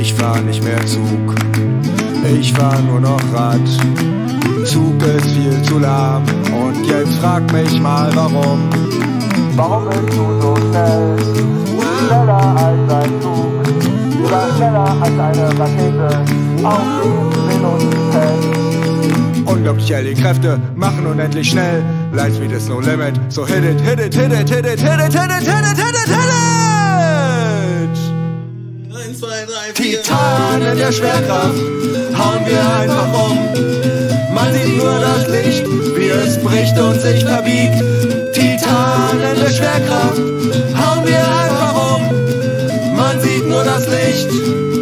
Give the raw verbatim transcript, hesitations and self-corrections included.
Ich fahr nicht mehr Zug, ich fahr nur noch Rad. Zug ist viel zu lahm und jetzt frag mich mal warum. Warum bist du so schnell? Schneller als ein Zug, sogar schneller als eine Rakete auf dem Velociped. Unglaublich schnell, die Kräfte machen unendlich schnell. Lightspeed is no limit, so hit it, hit it, hit it, hit it, hit it, hit it, hit it, hit it, hit it! eins, zwei, drei, vier. Titanen der Schwerkraft hauen wir einfach um. Man sieht nur das Licht, wie es bricht und sich verbiegt. Titanen der Schwerkraft hauen wir einfach um. Man sieht nur das Licht,